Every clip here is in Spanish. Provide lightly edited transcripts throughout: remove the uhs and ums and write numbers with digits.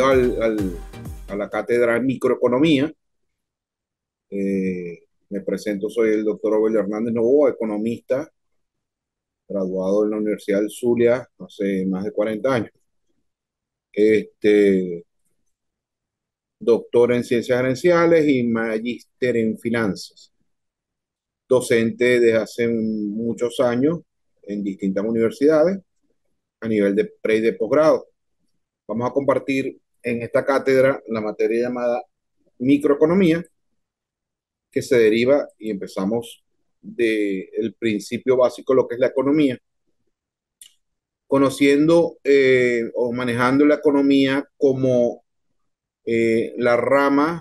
a la cátedra de microeconomía. Me presento, soy el doctor Obel Hernández Novoa, economista, graduado en la Universidad del Zulia hace más de 40 años. Este, Doctor en ciencias gerenciales y magíster en finanzas. Docente desde hace muchos años en distintas universidades a nivel de pre y de posgrado. Vamos a compartir en esta cátedra la materia llamada microeconomía, que se deriva y empezamos del principio básico de lo que es la economía, conociendo o manejando la economía como la rama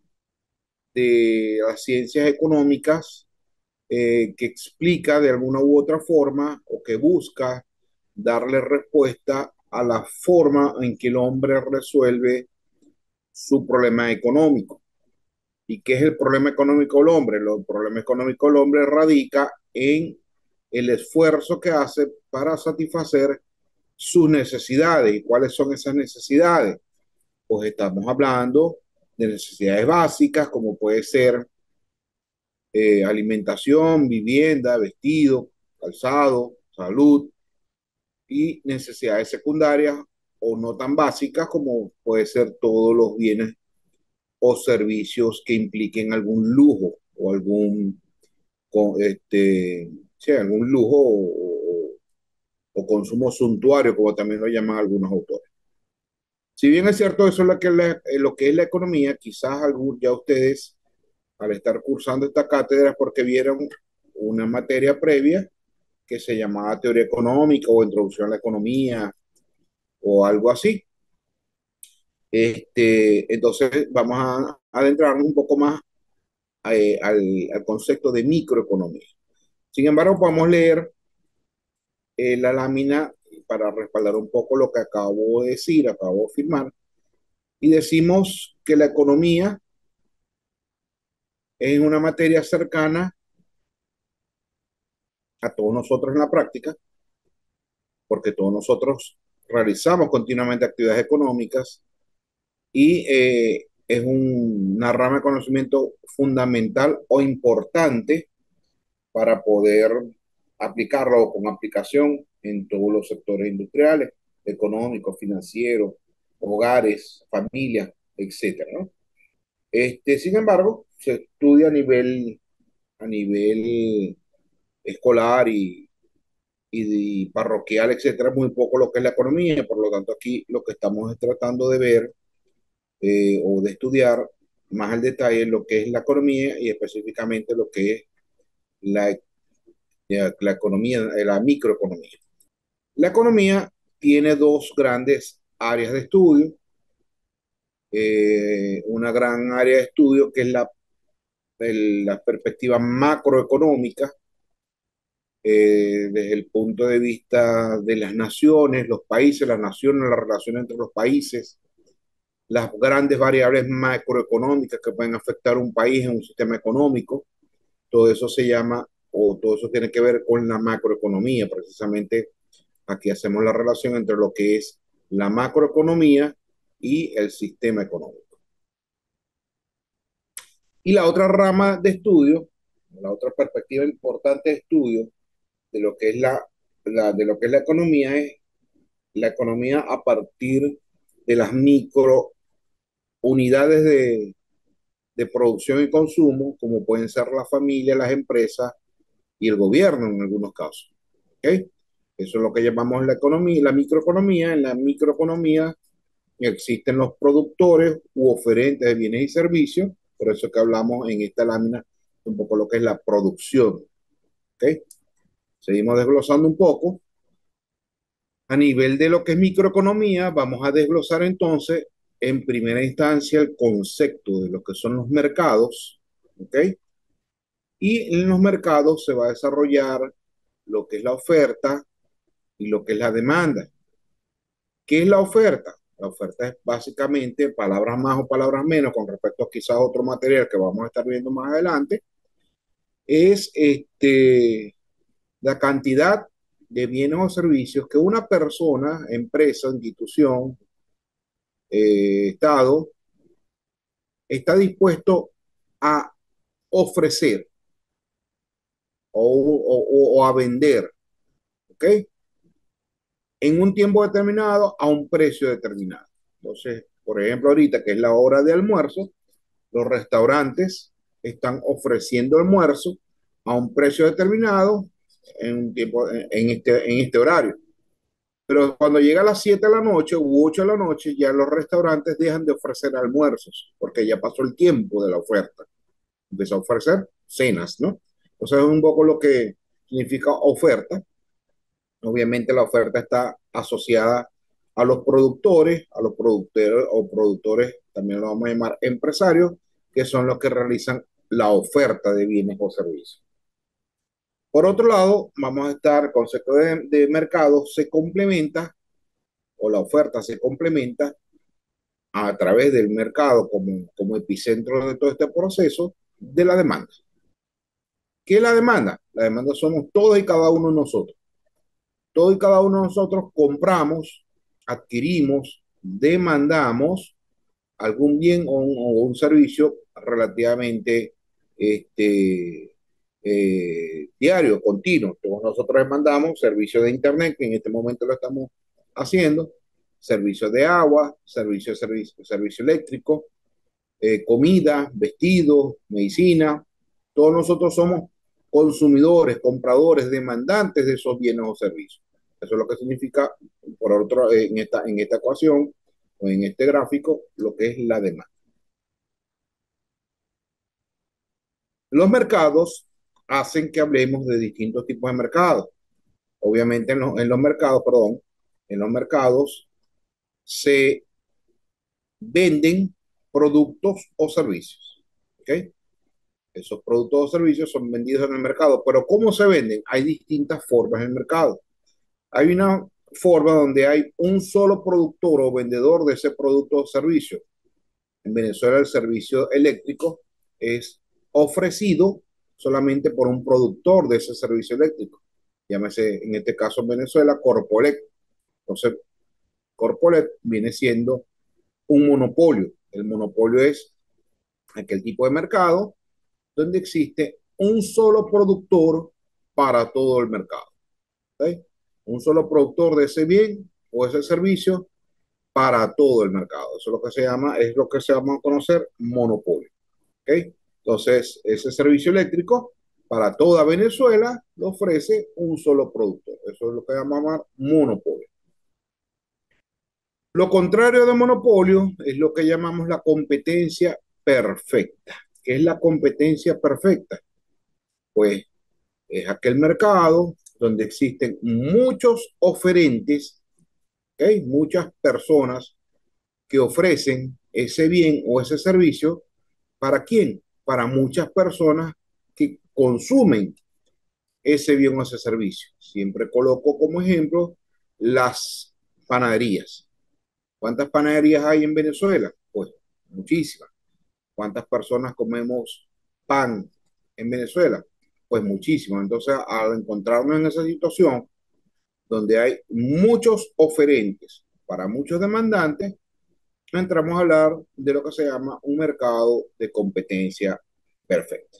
de las ciencias económicas que explica de alguna u otra forma o que busca darle respuesta a la forma en que el hombre resuelve su problema económico. ¿Y qué es el problema económico del hombre? El problema económico del hombre radica en el esfuerzo que hace para satisfacer sus necesidades. ¿Y cuáles son esas necesidades? Pues estamos hablando de necesidades básicas, como puede ser alimentación, vivienda, vestido, calzado, salud, y necesidades secundarias o no tan básicas, como puede ser todos los bienes o servicios que impliquen algún lujo o algún lujo o consumo suntuario, como también lo llaman algunos autores. Si bien es cierto, eso es lo que es la economía, quizás ya ustedes, al estar cursando esta cátedra, es porque vieron una materia previa que se llamaba teoría económica o introducción a la economía o algo así. Entonces vamos a adentrarnos un poco más al concepto de microeconomía. Sin embargo, podemos leer la lámina para respaldar un poco lo que acabo de decir, acabo de firmar, y decimos que la economía es una materia cercana a todos nosotros en la práctica, porque todos nosotros realizamos continuamente actividades económicas y es una rama de conocimiento fundamental o importante para poder aplicarlo con aplicación en todos los sectores industriales, económicos, financieros, hogares, familias, etcétera, ¿no? Sin embargo, se estudia a nivel escolar y parroquial, etcétera, muy poco lo que es la economía. Por lo tanto, aquí lo que estamos es tratando de ver o de estudiar más al detalle lo que es la economía y específicamente lo que es la, la economía, la microeconomía. La economía tiene dos grandes áreas de estudio. Una gran área de estudio que es la perspectiva macroeconómica, desde el punto de vista de las naciones, los países, las naciones, la relación entre los países, las grandes variables macroeconómicas que pueden afectar un país en un sistema económico. Todo eso se llama, o todo eso tiene que ver con la macroeconomía. Precisamente aquí hacemos la relación entre lo que es la macroeconomía y el sistema económico. Y la otra rama de estudio, la otra perspectiva importante de estudio de lo que es de lo que es la economía es la economía a partir de las micro unidades de producción y consumo, como pueden ser las familias, las empresas y el gobierno en algunos casos. ¿Okay? Eso es lo que llamamos la economía, la microeconomía. En la microeconomía existen los productores u oferentes de bienes y servicios, por eso que hablamos en esta lámina un poco lo que es la producción. ¿Okay? Seguimos desglosando un poco. A nivel de lo que es microeconomía, vamos a desglosar entonces en primera instancia el concepto de lo que son los mercados, ¿ok? Y en los mercados se va a desarrollar lo que es la oferta y lo que es la demanda. ¿Qué es la oferta? La oferta es básicamente palabras más o palabras menos con respecto a quizás otro material que vamos a estar viendo más adelante, es la cantidad de bienes o servicios que una persona, empresa, institución Estado está dispuesto a ofrecer o a vender, ¿ok? En un tiempo determinado a un precio determinado. Entonces, por ejemplo, ahorita que es la hora de almuerzo, los restaurantes están ofreciendo almuerzo a un precio determinado en un tiempo, en este horario. Pero cuando llega a las 7 de la noche u 8 de la noche, ya los restaurantes dejan de ofrecer almuerzos, porque ya pasó el tiempo de la oferta. Empezó a ofrecer cenas, ¿no? Entonces es un poco lo que significa oferta. Obviamente la oferta está asociada a los productores o productores, también lo vamos a llamar empresarios, que son los que realizan la oferta de bienes o servicios. Por otro lado, vamos a estar, el concepto de mercado se complementa o la oferta se complementa a través del mercado como epicentro de todo este proceso de la demanda. ¿Qué es la demanda? La demanda somos todos y cada uno de nosotros. Todos y cada uno de nosotros compramos, adquirimos, demandamos algún bien o un servicio relativamente diario, continuo. Todos nosotros demandamos servicio de Internet, que en este momento lo estamos haciendo, servicio de agua, servicio eléctrico, comida, vestidos, medicina. Todos nosotros somos consumidores, compradores, demandantes de esos bienes o servicios. Eso es lo que significa, por otro, en esta ecuación o en este gráfico, lo que es la demanda. Los mercados hacen que hablemos de distintos tipos de mercados. Obviamente en los mercados, perdón, en los mercados se venden productos o servicios. ¿Ok? Esos productos o servicios son vendidos en el mercado, pero ¿cómo se venden? Hay distintas formas en el mercado. Hay una forma donde hay un solo productor o vendedor de ese producto o servicio. En Venezuela el servicio eléctrico es ofrecido solamente por un productor de ese servicio eléctrico. Llámese en este caso en Venezuela Corpolet. Entonces, Corpolet viene siendo un monopolio. El monopolio es aquel tipo de mercado donde existe un solo productor para todo el mercado. ¿Okay? Un solo productor de ese bien o ese servicio para todo el mercado. Eso es lo que se llama, es lo que se llama a conocer monopolio. ¿Okay? Entonces, ese servicio eléctrico para toda Venezuela lo ofrece un solo productor. Eso es lo que llamamos monopolio. Lo contrario de monopolio es lo que llamamos la competencia perfecta. ¿Qué es la competencia perfecta? Pues es aquel mercado donde existen muchos oferentes, ¿okay? Muchas personas que ofrecen ese bien o ese servicio. ¿Para quién? Para muchas personas que consumen ese bien o ese servicio. Siempre coloco como ejemplo las panaderías. ¿Cuántas panaderías hay en Venezuela? Pues muchísimas. ¿Cuántas personas comemos pan en Venezuela? Pues muchísimas. Entonces, al encontrarnos en esa situación donde hay muchos oferentes para muchos demandantes, entramos a hablar de lo que se llama un mercado de competencia perfecta.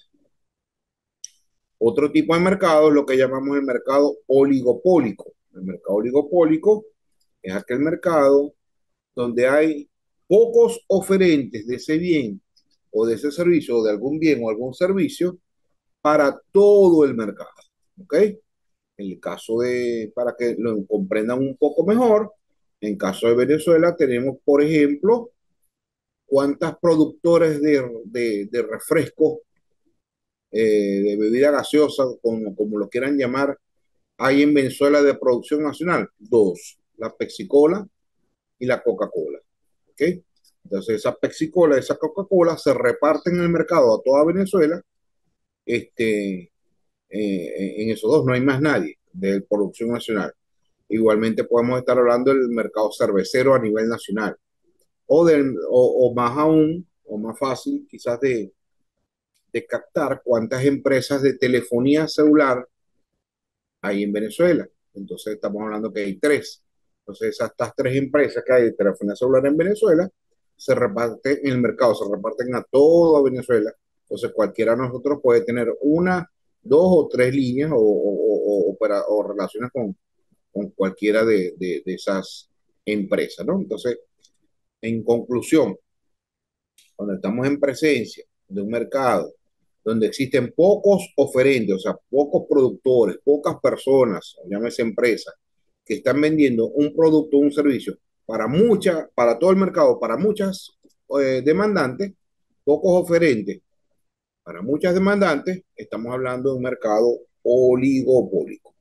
Otro tipo de mercado es lo que llamamos el mercado oligopólico. El mercado oligopólico es aquel mercado donde hay pocos oferentes de ese bien o de ese servicio o de algún bien o algún servicio para todo el mercado. ¿Ok? En el caso de, para que lo comprendan un poco mejor, en caso de Venezuela tenemos, por ejemplo, cuántas productores de refrescos, de bebida gaseosa, como lo quieran llamar, hay en Venezuela de producción nacional. Dos, la Pepsi-Cola y la Coca-Cola. ¿Ok? Entonces esa Pepsi-Cola y esa Coca-Cola se reparten en el mercado a toda Venezuela. En esos dos no hay más nadie de producción nacional. Igualmente podemos estar hablando del mercado cervecero a nivel nacional. O más aún, o más fácil quizás de captar cuántas empresas de telefonía celular hay en Venezuela. Entonces estamos hablando que hay tres. Entonces, estas tres empresas que hay de telefonía celular en Venezuela se reparten en el mercado, se reparten a toda Venezuela. Entonces, cualquiera de nosotros puede tener una, dos o tres líneas o relaciones con cualquiera de esas empresas, ¿no? Entonces, en conclusión, cuando estamos en presencia de un mercado donde existen pocos oferentes, o sea, pocos productores, pocas personas, llámese empresas, que están vendiendo un producto o un servicio para todo el mercado, para muchas demandantes, pocos oferentes, para muchas demandantes, estamos hablando de un mercado oligopólico.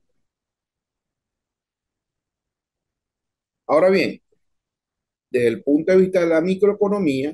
Ahora bien, desde el punto de vista de la microeconomía,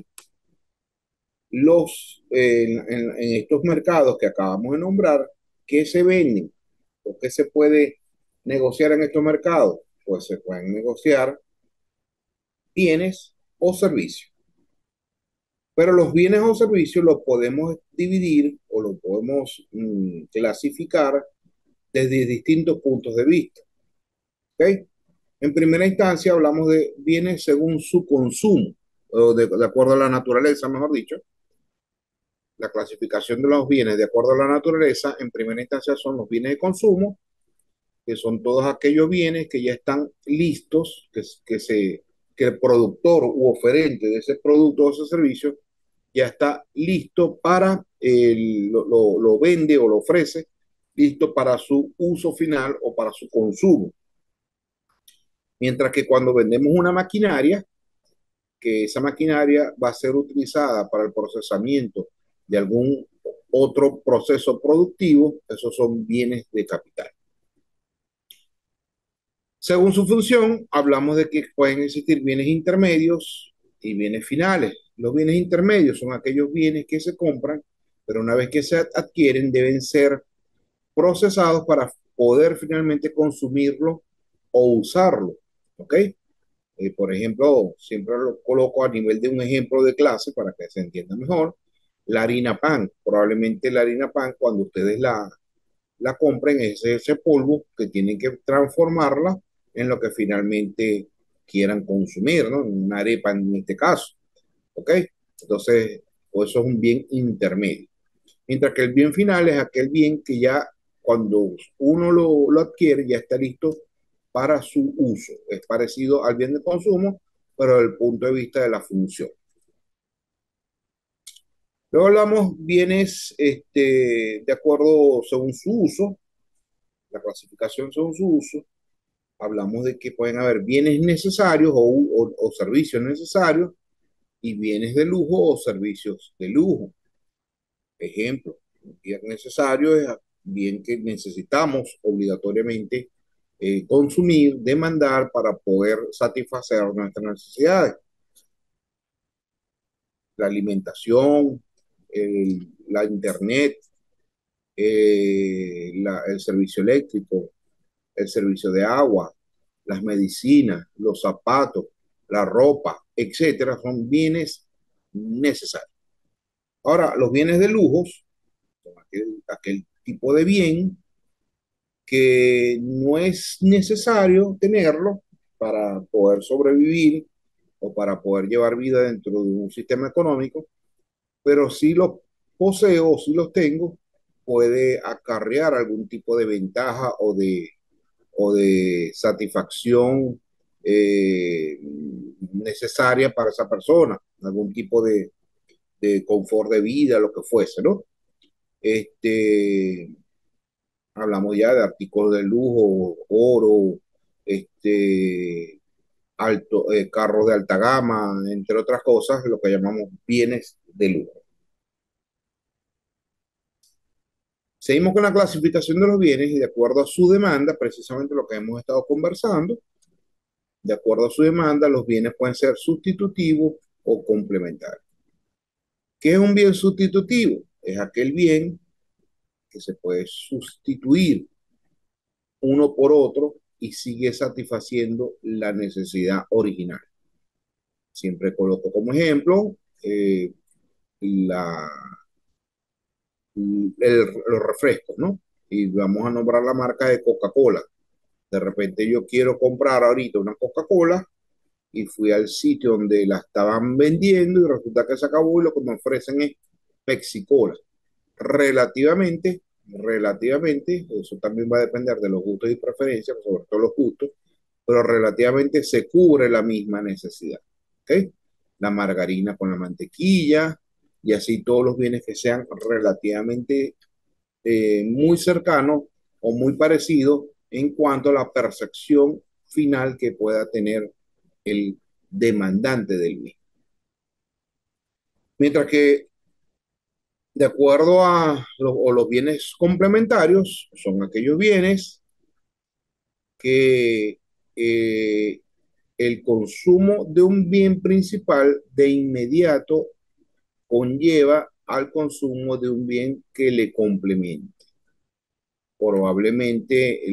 en estos mercados que acabamos de nombrar, ¿qué se venden o qué se puede negociar en estos mercados? Pues se pueden negociar bienes o servicios. Pero los bienes o servicios los podemos dividir o los podemos clasificar desde distintos puntos de vista. ¿Okay? En primera instancia hablamos de bienes según su consumo, o de acuerdo a la naturaleza, mejor dicho. La clasificación de los bienes de acuerdo a la naturaleza, en primera instancia son los bienes de consumo, que son todos aquellos bienes que ya están listos, que el productor u oferente de ese producto o ese servicio ya está listo para, lo vende o lo ofrece, listo para su uso final o para su consumo. Mientras que cuando vendemos una maquinaria, que esa maquinaria va a ser utilizada para el procesamiento de algún otro proceso productivo, esos son bienes de capital. Según su función, hablamos de que pueden existir bienes intermedios y bienes finales. Los bienes intermedios son aquellos bienes que se compran, pero una vez que se adquieren deben ser procesados para poder finalmente consumirlo o usarlo. ¿Ok? Por ejemplo, siempre lo coloco a nivel de un ejemplo de clase para que se entienda mejor. La harina pan, probablemente la harina pan, cuando ustedes la compren, es ese polvo que tienen que transformarla en lo que finalmente quieran consumir, ¿no? Una arepa en este caso, ¿ok? Entonces, pues eso es un bien intermedio. Mientras que el bien final es aquel bien que ya cuando uno lo adquiere ya está listo para su uso. Es parecido al bien de consumo, pero desde el punto de vista de la función. Luego hablamos bienes de acuerdo según su uso, la clasificación según su uso. Hablamos de que pueden haber bienes necesarios o servicios necesarios y bienes de lujo o servicios de lujo. Ejemplo, un bien necesario es bien que necesitamos obligatoriamente consumir, demandar para poder satisfacer nuestras necesidades. La alimentación, la internet, el servicio eléctrico, el servicio de agua, las medicinas, los zapatos, la ropa, etcétera, son bienes necesarios. Ahora, los bienes de lujos son aquel tipo de bien que no es necesario tenerlo para poder sobrevivir o para poder llevar vida dentro de un sistema económico, pero si los poseo o si los tengo, puede acarrear algún tipo de ventaja o de satisfacción eh, necesaria para esa persona, algún tipo de confort de vida, lo que fuese, ¿no? Este, hablamos ya de artículos de lujo, oro, carros de alta gama, entre otras cosas, lo que llamamos bienes de lujo. Seguimos con la clasificación de los bienes y de acuerdo a su demanda, precisamente lo que hemos estado conversando, de acuerdo a su demanda, los bienes pueden ser sustitutivos o complementarios. ¿Qué es un bien sustitutivo? Es aquel bien que se puede sustituir uno por otro y sigue satisfaciendo la necesidad original. Siempre coloco como ejemplo la, los refrescos, ¿no? Y vamos a nombrar la marca de Coca-Cola. De repente yo quiero comprar ahorita una Coca-Cola y fui al sitio donde la estaban vendiendo y resulta que se acabó y lo que me ofrecen es Pepsi Cola. Relativamente, eso también va a depender de los gustos y preferencias, sobre todo los gustos, pero relativamente se cubre la misma necesidad. ¿Ok? La margarina con la mantequilla y así todos los bienes que sean relativamente muy cercanos o muy parecidos en cuanto a la percepción final que pueda tener el demandante del mismo. Mientras que de acuerdo a los bienes complementarios, son aquellos bienes que el consumo de un bien principal de inmediato conlleva al consumo de un bien que le complementa. Probablemente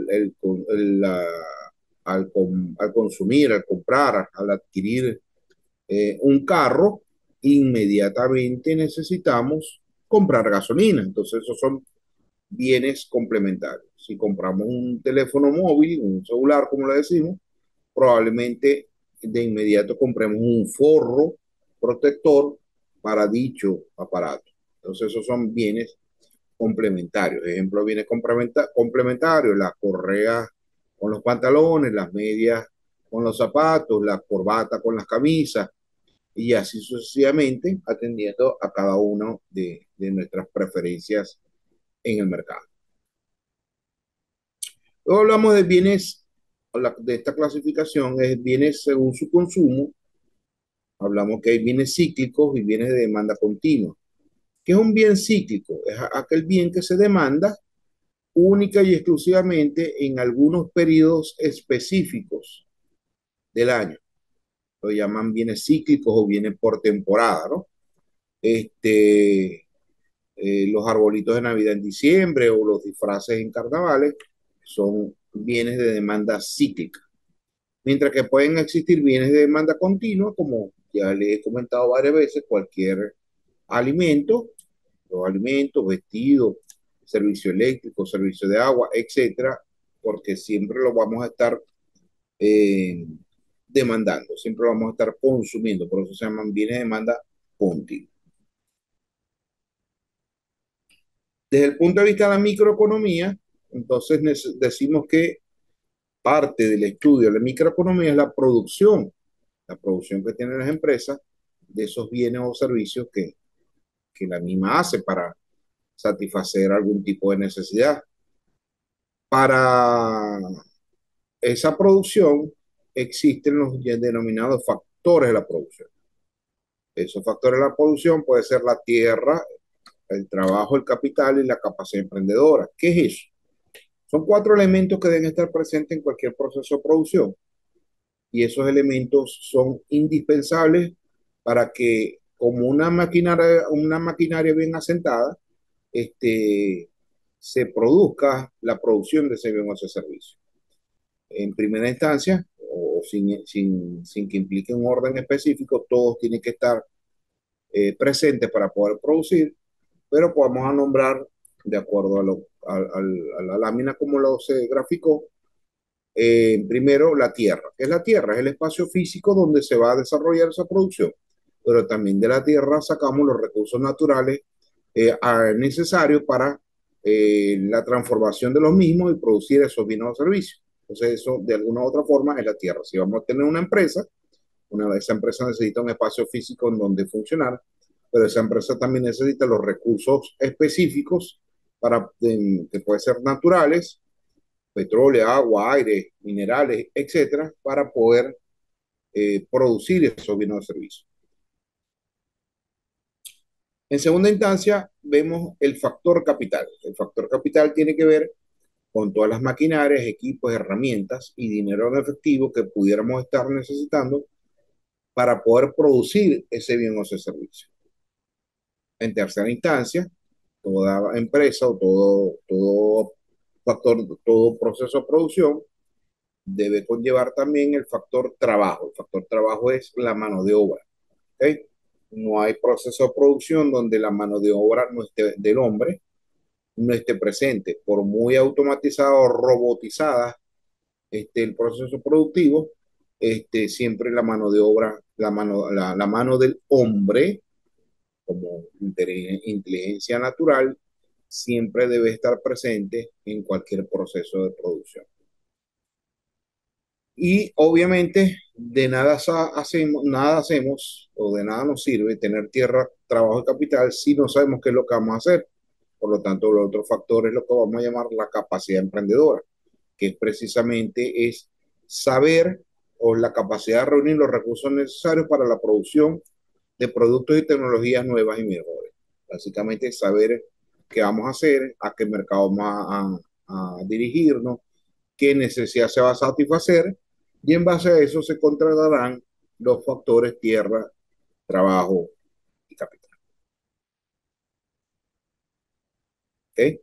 al consumir, al comprar, al adquirir un carro, inmediatamente necesitamos comprar gasolina. Entonces, esos son bienes complementarios. Si compramos un teléfono móvil, un celular, como le decimos, probablemente de inmediato compremos un forro protector para dicho aparato. Entonces, esos son bienes complementarios. Ejemplo, bienes complementarios, las correas con los pantalones, las medias con los zapatos, la corbata con las camisas, y así sucesivamente, atendiendo a cada una de nuestras preferencias en el mercado. Luego hablamos de bienes, de esta clasificación, es bienes según su consumo. Hablamos que hay bienes cíclicos y bienes de demanda continua. ¿Qué es un bien cíclico? Es aquel bien que se demanda única y exclusivamente en algunos periodos específicos del año. Lo llaman bienes cíclicos o bienes por temporada, ¿no? Este, los arbolitos de Navidad en diciembre o los disfraces en carnavales son bienes de demanda cíclica. Mientras que pueden existir bienes de demanda continua, como ya les he comentado varias veces, cualquier alimento, los alimentos, vestidos, servicio eléctrico, servicio de agua, etcétera, porque siempre lo vamos a estar eh, demandando, siempre lo vamos a estar consumiendo, por eso se llaman bienes de demanda continua. Desde el punto de vista de la microeconomía, entonces decimos que parte del estudio de la microeconomía es la producción que tienen las empresas de esos bienes o servicios que la misma hace para satisfacer algún tipo de necesidad. Para esa producción existen los denominados factores de la producción. Esos factores de la producción puede ser la tierra, el trabajo, el capital y la capacidad emprendedora. ¿Qué es eso? Son cuatro elementos que deben estar presentes en cualquier proceso de producción y esos elementos son indispensables para que, como una maquinaria bien asentada, se produzca la producción de ese bien o ese servicio. En primera instancia, o sin que implique un orden específico, todos tienen que estar presentes para poder producir, pero podemos a nombrar, de acuerdo a la lámina como lo se graficó, primero la tierra. ¿Qué es la tierra? Es el espacio físico donde se va a desarrollar esa producción, pero también de la tierra sacamos los recursos naturales necesarios para la transformación de los mismos y producir esos bienes o servicios. Entonces, eso de alguna u otra forma es la tierra. Si vamos a tener una empresa, esa empresa necesita un espacio físico en donde funcionar, pero esa empresa también necesita los recursos específicos que pueden ser naturales, petróleo, agua, aire, minerales, etcétera, para poder producir esos bienes o servicios. En segunda instancia, vemos el factor capital. El factor capital tiene que ver con todas las maquinarias, equipos, herramientas y dinero en efectivo que pudiéramos estar necesitando para poder producir ese bien o ese servicio. En tercera instancia, toda empresa o todo factor, todo proceso de producción debe conllevar también el factor trabajo. El factor trabajo es la mano de obra. ¿Okay? No hay proceso de producción donde la mano de obra no esté, del hombre no esté presente. Por muy automatizada o robotizada el proceso productivo, siempre la mano de obra, la mano del hombre como inteligencia natural, siempre debe estar presente en cualquier proceso de producción. Y obviamente de nada nada hacemos o de nada nos sirve tener tierra, trabajo y capital si no sabemos qué es lo que vamos a hacer. Por lo tanto, el otro factor es lo que vamos a llamar la capacidad emprendedora, que es precisamente es saber o la capacidad de reunir los recursos necesarios para la producción de productos y tecnologías nuevas y mejores. Básicamente saber qué vamos a hacer, a qué mercado vamos a dirigirnos, qué necesidad se va a satisfacer y en base a eso se contratarán los factores tierra, trabajo y capital. ¿Okay?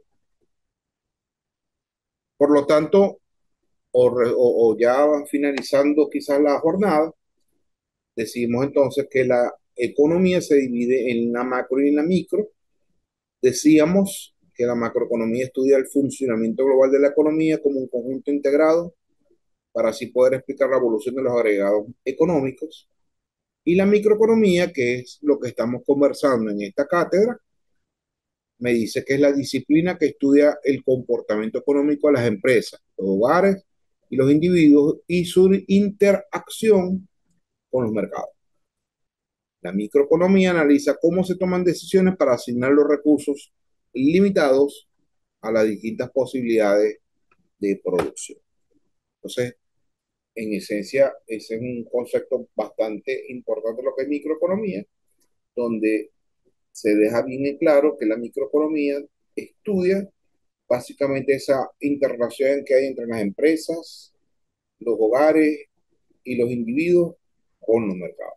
Por lo tanto, o ya finalizando quizás la jornada, decimos entonces que la economía se divide en la macro y en la micro. Decíamos que la macroeconomía estudia el funcionamiento global de la economía como un conjunto integrado para así poder explicar la evolución de los agregados económicos. Y la microeconomía, que es lo que estamos conversando en esta cátedra, me dice que es la disciplina que estudia el comportamiento económico de las empresas, los hogares y los individuos y su interacción con los mercados. La microeconomía analiza cómo se toman decisiones para asignar los recursos limitados a las distintas posibilidades de producción. Entonces, en esencia, ese es un concepto bastante importante de lo que es microeconomía, donde se deja bien en claro que la microeconomía estudia básicamente esa interrelación que hay entre las empresas, los hogares y los individuos con los mercados.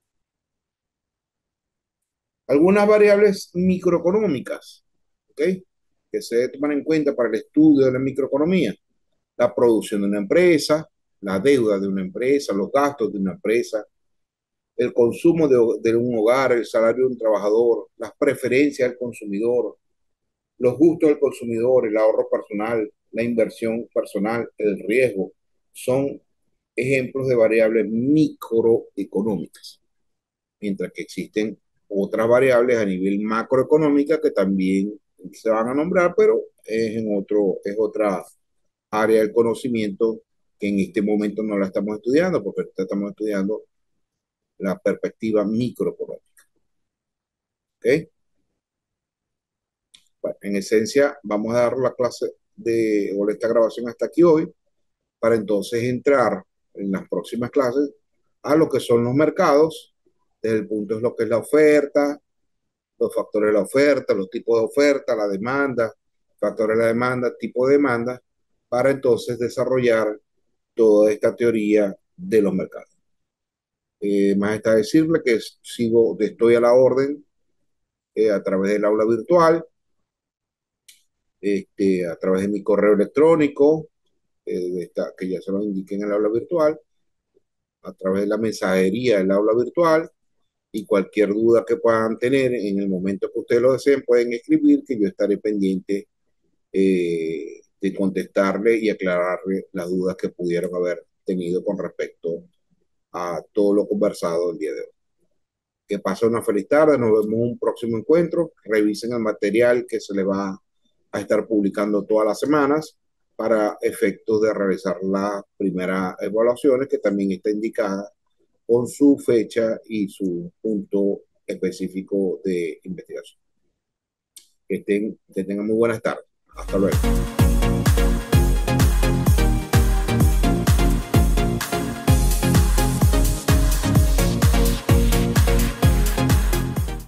Algunas variables microeconómicas, ¿ok? Que se debe tomar en cuenta para el estudio de la microeconomía. La producción de una empresa, la deuda de una empresa, los gastos de una empresa, el consumo de un hogar, el salario de un trabajador, las preferencias del consumidor, los gustos del consumidor, el ahorro personal, la inversión personal, el riesgo, son ejemplos de variables microeconómicas, mientras que existen otras variables a nivel macroeconómica que también se van a nombrar, pero es otra área del conocimiento que en este momento no la estamos estudiando, porque estamos estudiando la perspectiva microeconómica. ¿Okay? Bueno, en esencia, vamos a dar la clase o esta grabación hasta aquí hoy, para entonces entrar en las próximas clases a lo que son los mercados, desde el punto de lo que es la oferta, los factores de la oferta, los tipos de oferta, la demanda, factores de la demanda, tipo de demanda, para entonces desarrollar toda esta teoría de los mercados. Más está decirle que estoy a la orden a través del aula virtual, a través de mi correo electrónico, que ya se lo indiqué en el aula virtual, a través de la mensajería del aula virtual, y cualquier duda que puedan tener en el momento que ustedes lo deseen, pueden escribir, que yo estaré pendiente de contestarle y aclararle las dudas que pudieron haber tenido con respecto a todo lo conversado el día de hoy. Que pasen una feliz tarde, nos vemos en un próximo encuentro, revisen el material que se le va a estar publicando todas las semanas para efectos de realizar las primeras evaluaciones, que también está indicada con su fecha y su punto específico de investigación. Que tengan muy buenas tardes. Hasta luego.